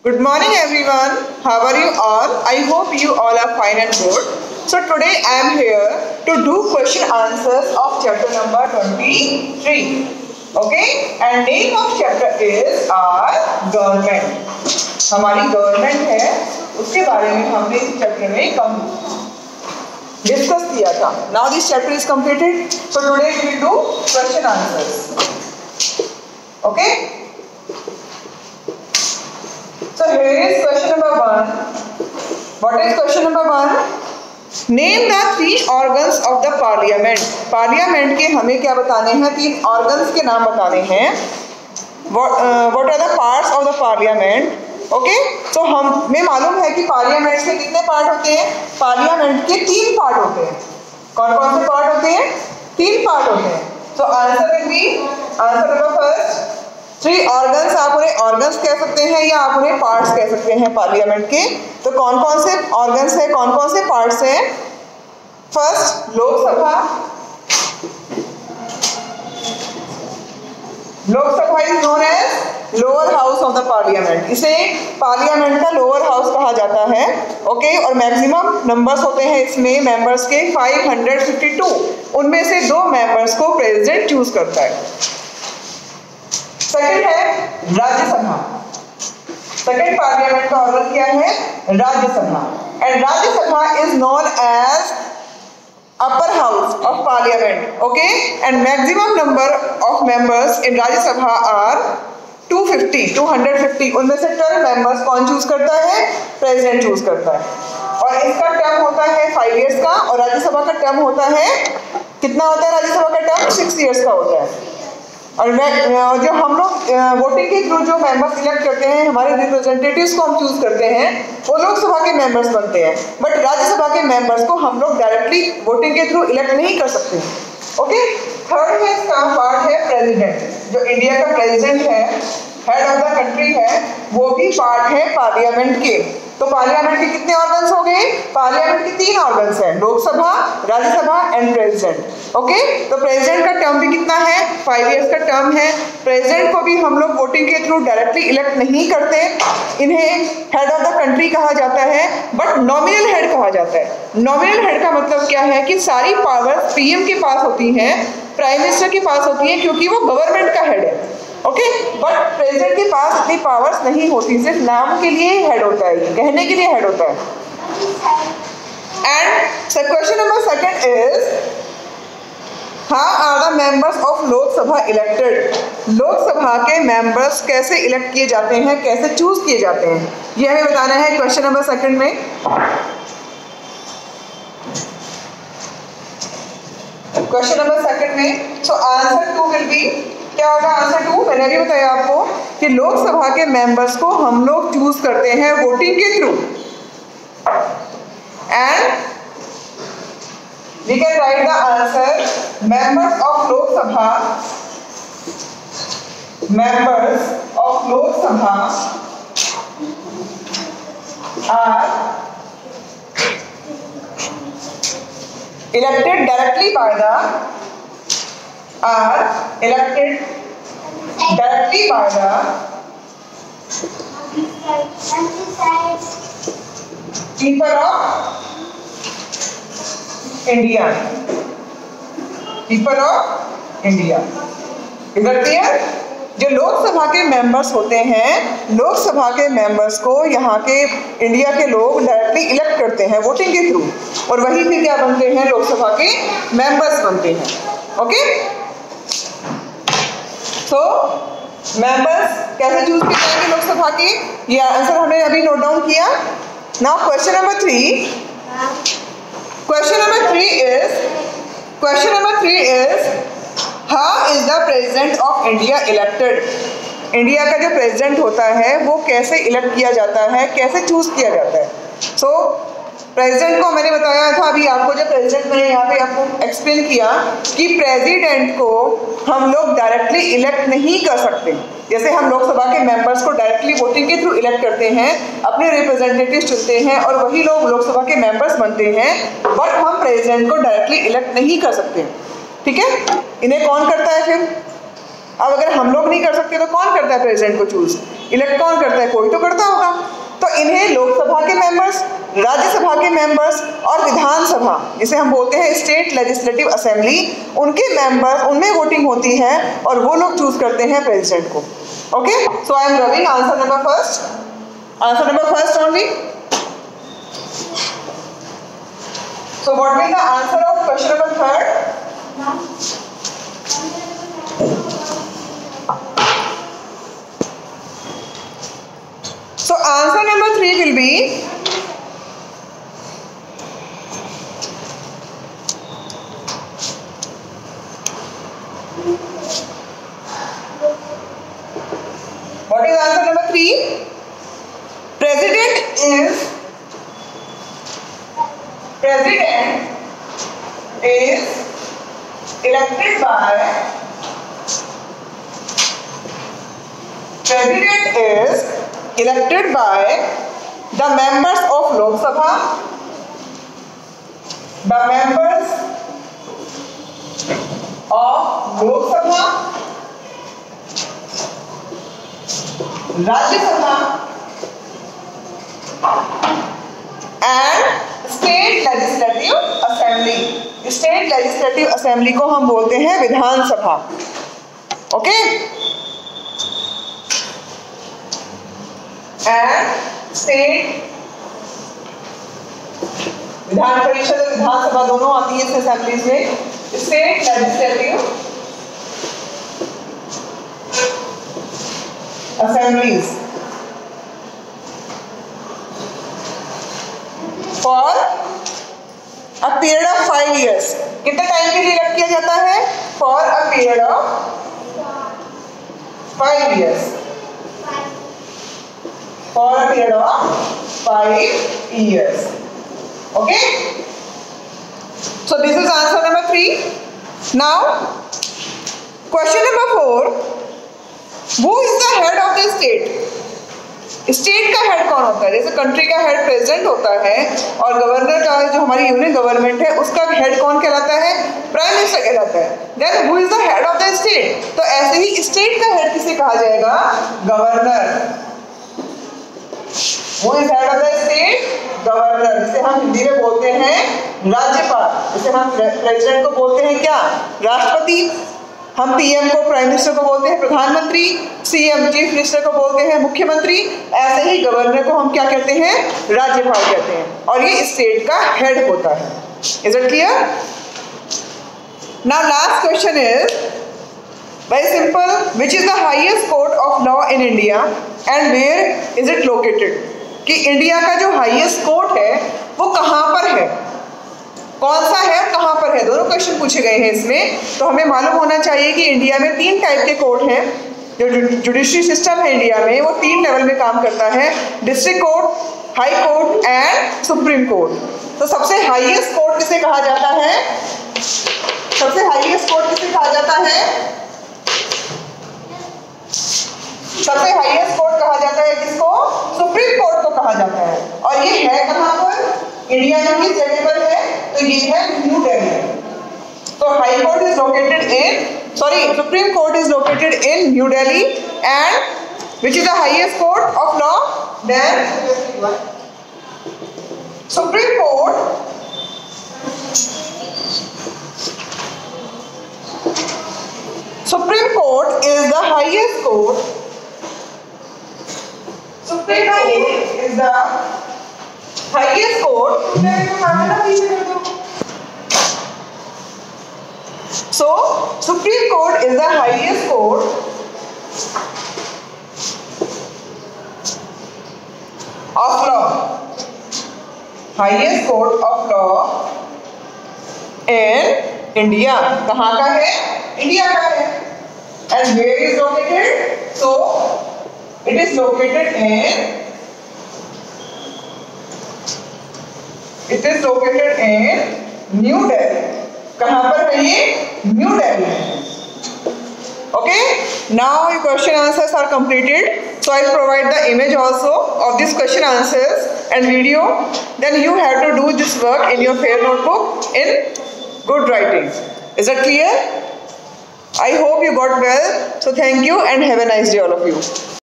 Good morning everyone. How are you all? I hope you all are fine and good. So today I am here to do question answers of chapter number 23. Okay? And name of chapter is our government. हमारी government है, उसके बारे में हमने इस chapter में discuss किया था. Now this chapter is completed. So today we will do question answers. Okay? So here is question number 1. What is question number 1? Name the 3 organs of the parliament. Parliament के हमें क्या बताने हैं? 3 organs के नाम बताने हैं. What are the parts of the parliament? Okay, तो हमें मालूम है कि पार्लियामेंट के कितने पार्ट होते हैं? पार्लियामेंट के 3 पार्ट होते हैं. कौन कौन से पार्ट होते हैं? 3 पार्ट होते हैं. तो answer will be answer number first 3 organs. आप उन्हें ऑर्गन्स कह सकते हैं या आप उन्हें पार्ट्स कह सकते हैं पार्लियामेंट के. तो कौन कौन से ऑर्गन्स हैं, कौन कौन से पार्ट्स हैं? First Lok Sabha. Lok Sabha is known as lower house of the parliament. इसे पार्लियामेंट का लोअर हाउस कहा जाता है. ओके, और मैक्सिमम नंबर्स होते हैं इसमें मेंबर्स के 552. उनमें से 2 मेंबर्स को प्रेसिडेंट चूज करता है. सेकंड है राज्यसभा. सेकंड पार्लियामेंट का ऑर्गन क्या है? Rajya Sabha. And Rajya Sabha is known as upper house of parliament. Okay, and maximum number of members in Rajya Sabha are 250. उनमें से 12 मेंबर्स कौन चूज करता है? प्रेसिडेंट चूज करता है. और इसका टर्म होता है 5 इयर्स का. और राज्यसभा का टर्म होता है कितना होता है? राज्यसभा का टर्म 6 इयर्स का होता है. और जो हम लोग वोटिंग के थ्रू जो मेंबर्स सिलेक्ट करते हैं, हमारे रिप्रेजेंटेटिव्स को हम चूज करते हैं, वो लोकसभा के मेंबर्स बनते हैं. बट राज्यसभा के मेंबर्स को हम लोग डायरेक्टली वोटिंग के थ्रू इलेक्ट नहीं कर सकते. ओके, थर्ड है इसका पार्ट है प्रेसिडेंट. जो इंडिया का प्रेसिडेंट है, हेड ऑफ द कंट्री है, वो भी पार्ट है पार्लियामेंट के. तो पार्लियामेंट के कितने ऑर्गन्स हो गए? पार्लियामेंट के 3 ऑर्गन्स हैं, Lok Sabha, Rajya Sabha and president. Okay, तो प्रेसिडेंट का टर्म भी कितना है? 5 इयर्स का टर्म है. प्रेसिडेंट को भी हम लोग वोटिंग के थ्रू डायरेक्टली इलेक्ट नहीं करते. इन्हें हेड ऑफ द कंट्री कहा जाता है, बट नॉमिनल हेड कहा जाता है. नॉमिनल हेड का मतलब क्या है कि सारी पावर्स पीएम के पास होती हैं, प्राइम मिनिस्टर के पास होती है, क्योंकि वो गवर्नमेंट का हेड है. ओके, बट प्रेसिडेंट के पास इतनी पावर्स नहीं होती, सिर्फ नाम के लिए हेड होता है, कहने के लिए हेड होता है. And question number 2 is how are the members of Lok Sabha elected. Lok Sabha के मेंबर्स कैसे इलेक्ट किए जाते हैं, कैसे चूज किए जाते हैं, यह हमें बताना है क्वेश्चन नंबर 2 में. क्वेश्चन नंबर 2 में सो आंसर 2 विल बी क्या होगा? आंसर 2 मैंने अभी बताया आपको कि लोकसभा के मेंबर्स को हम लोग चूज करते हैं वोटिंग के through. And we can write the answer members of Lok Sabha are elected directly by the people of India. People of India. Is that clear? जो लोकसभा के मेंबर्स होते हैं, लोकसभा के मेंबर्स को यहाँ के इंडिया के लोग डायरेक्टली इलेक्ट करते हैं वोटिंग के थ्रू, और वही फिर क्या बनते हैं? लोकसभा के मेंबर्स बनते हैं. ओके, सो मेंबर्स कैसे चूज किए जाएंगे लोकसभा के? ये आंसर हमने अभी नोट डाउन किया. Now question number 3. Question number 3 is how is the president of India elected. India का जो प्रेसिडेंट होता है वो कैसे इलेक्ट किया जाता है, कैसे चूज किया जाता है? सो प्रेसिडेंट को मैंने बताया था अभी आपको, जो प्रेसिडेंट मैंने यहाँ पे आपको एक्सप्लेन किया कि प्रेसिडेंट को हम लोग डायरेक्टली इलेक्ट नहीं कर सकते. जैसे हम लोकसभा के मेंबर्स को डायरेक्टली वोटिंग के थ्रू इलेक्ट करते हैं, अपने रिप्रेजेंटेटिव चुनते हैं और वही लोग लोकसभा के मेंबर्स बनते हैं, बट हम प्रेसिडेंट को डायरेक्टली इलेक्ट नहीं कर सकते. ठीक है, इन्हें कौन करता है फिर? अब अगर हम लोग नहीं कर सकते तो कौन करता है प्रेसिडेंट को चूज? इलेक्ट कौन करता है? कोई तो करता होगा। तो इन्हें लोकसभा के मेंबर्स, राज्यसभा के मेंबर्स और विधानसभा, जिसे हम बोलते हैं स्टेट लेजिस्लेटिव असेंबली, उनके मेंबर्स, उनमें वोटिंग होती है और वो लोग चूज करते हैं प्रेसिडेंट को। Okay, so I am writing answer number first, answer number first only. So what will the answer of question number third? So answer number 3 will be what is answer number 3? President is elected by the members of Lok Sabha, the members of Lok Sabha, Rajya Sabha and State Legislative Assembly. State legislative assembly को हम बोलते हैं विधानसभा। Okay, and state Vidhan Parishad और विधानसभा दोनों आती है इस assemblies में। State legislative assemblies for a period of 5 years। कितने टाइम के लिए इलेक्ट किया जाता है? For a period of 5 years। For a period of 5 years। Okay? So this is answer number 3. Now, question number 4. Who is the head of the state? State का head कौन होता है? जैसे कंट्री का हेड प्रेसिडेंट होता है और governor का जो हमारी यूनियन गवर्नमेंट है उसका हेड कौन कहलाता है? प्राइम मिनिस्टर कहलाता है। Then who is the head of the state? तो ऐसे ही स्टेट का हेड किसे कहा जाएगा? Governor. Who is head of the state? Governor, जिसे हम हिंदी में बोलते हैं राज्यपाल, जिसे हम प्रेसिडेंट को बोलते हैं क्या? राष्ट्रपति। हम पीएम को, प्राइम मिनिस्टर को बोलते हैं प्रधानमंत्री, सीएम चीफ मिनिस्टर को बोलते हैं मुख्यमंत्री, ऐसे ही गवर्नर को हम क्या कहते हैं? राज्यपाल कहते हैं, और ये स्टेट का हेड होता है। Is it clear? Now last question is very simple, which is the highest court of law in India and where is it located? कि इंडिया का जो हाईएस्ट कोर्ट है वो कहाँ पर है, कौन सा है, कहाँ पर है? दोनों क्वेश्चन पूछे गए हैं इसमें। तो हमें मालूम होना चाहिए कि इंडिया में 3 टाइप के कोर्ट हैं। जो जुडिशरी सिस्टम है इंडिया में वो 3 लेवल में काम करता है, district court, high court and supreme court. तो सबसे हाईएस्ट कोर्ट किसे कहा जाता है? सबसे हाईएस्ट कोर्ट किसे कहा जाता है? सबसे हाईएस्ट कोर्ट कहा जाता है किसको? सुप्रीम कोर्ट को कहा जाता है। और ये है कहाँ पर? इंडिया में किस जगह पर है? तो ये है न्यू दिल्ली। तो high court is located in, supreme court is located in New Delhi and which is the highest court of law? Then supreme court is the highest court. Supreme Court is the highest court. So, Supreme Court is the highest court of law. Highest court of law in India. कहाँ का है? India का है. And where is located? So, it is located in New Delhi. कहाँ पर है ये? New Delhi. Okay. Now your question answers are completed. So I will provide the image also of this question answers and video. Then you have to do this work in your fair notebook in good writing. Is that clear? I hope you got well. So thank you and have a nice day all of you.